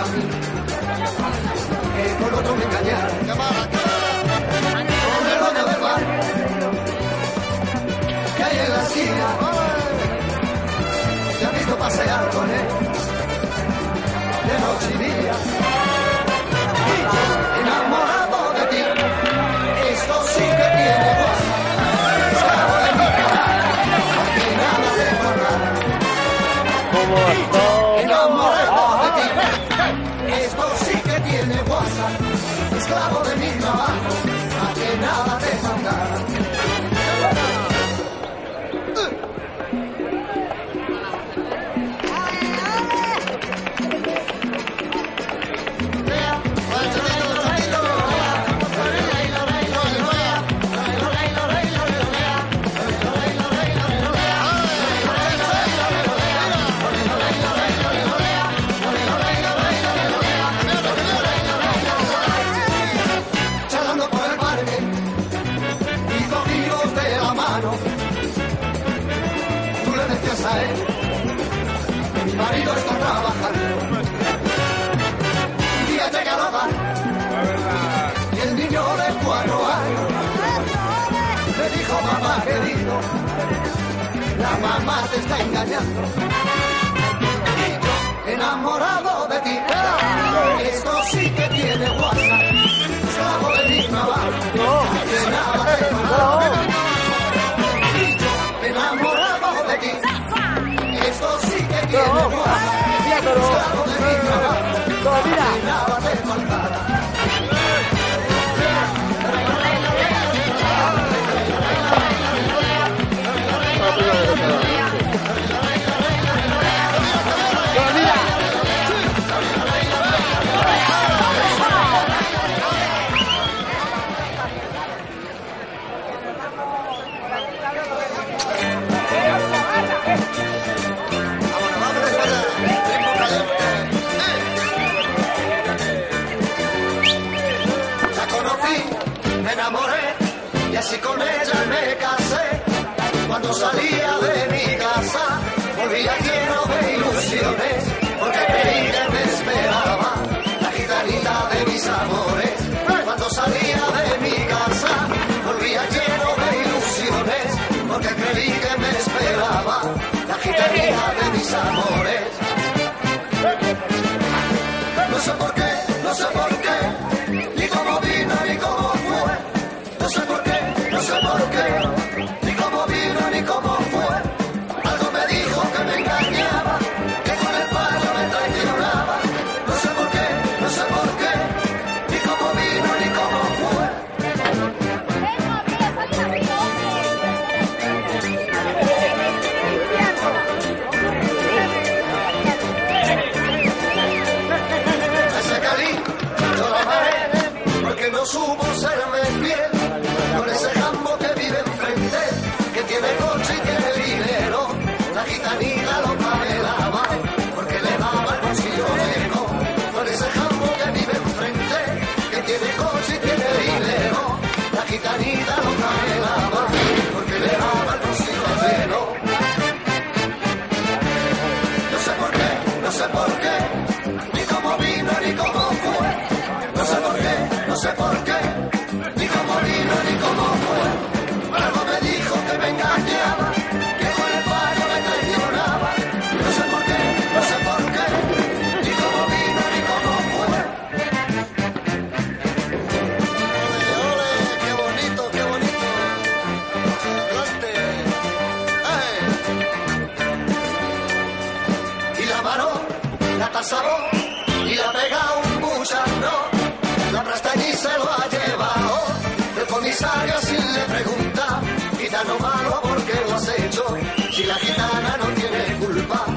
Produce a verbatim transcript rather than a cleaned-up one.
a mí, que con otro me engañaron. Con el dueño del bar, que hay en la esquina, te han visto pasear con él, de noche y día. Y yo, enamorado de ti, esto sí que tiene guasa, esclavo de mi cara, que nada te guardará. Y yo, enamorado de ti, esto sí que tiene guasa, esclavo de mi trabajo, a que nada te faltará. Charlando por el parque y cogidos de la mano, tú le decías a él que mi marido está trabajando. Un día llega a hogar y el niño de cuatro años le dijo: mamá querido, la mamá te está engañando. Y yo, enamorado de ti, esto sí que tiene guasa, esclavo de mi trabajo, que nada te faltará. Y yo, enamorado de ti, esto sí que tiene guasa, esclavo de mi trabajo, que nada te faltará. La conocí, me enamoré y así con ella me casé. Cuando salía de mi casa volvía lleno de ilusiones, porque creí que me esperaba la gitanita de mis amores. Cuando salía de mi casa volvía lleno de ilusiones, porque creí que me esperaba la gitanita de mis amores. No sé por qué, no sé por qué, ni cómo vino ni cómo fue. No sé por qué, no sé por qué, ni cómo vino ni cómo fue. Algo me dijo que me engañaba, que con el payo me traicionaba. No sé por qué, no sé por qué, ni cómo vino ni cómo fue. Ese Cali, yo lo amaré, porque no supo serme fiel. Con ese jambo que vive enfrente, que tiene coche y tiene dinero, la gitanita lo pamelaba, porque le daba el bolsillo lleno. Con ese jambo que vive enfrente, que tiene coche y tiene dinero, la gitanita lo pamelaba, porque le daba el bolsillo lleno. No sé por qué, no sé por qué, ni cómo vino ni cómo fue. No sé por qué, no sé por qué, ni cómo vino ni cómo fue. Algo me dijo que me engañaba, que con el payo me traicionaba. No sé por qué, no sé por qué, ni cómo vino ni cómo fue. Ole, ole, qué bonito, qué bonito. Adelante. ¡Eh! Y la mano, la tasabó y la pega un bucharro. La prastañí se lo ha llevado. El comisario así le pregunta: gitano malo, ¿por qué lo has hecho? Si la gitana no tiene culpa.